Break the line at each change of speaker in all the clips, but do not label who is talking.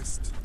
Occultist.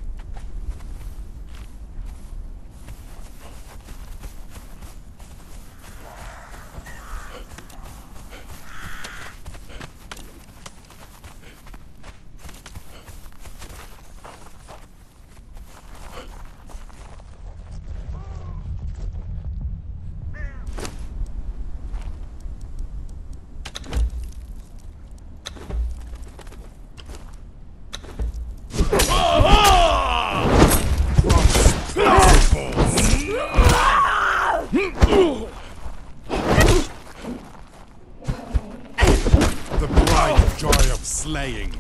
The bright joy of slaying.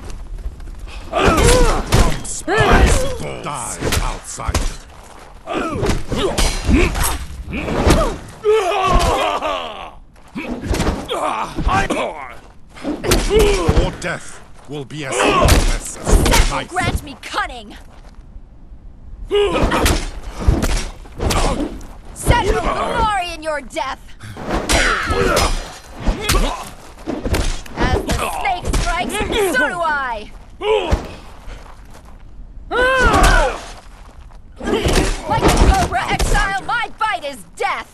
From spice die outside. Or death will be as seamless as life.
Grant me cunning! Set your glory in your death! As the snake strikes, so do I! Like a cobra exile, my bite is death!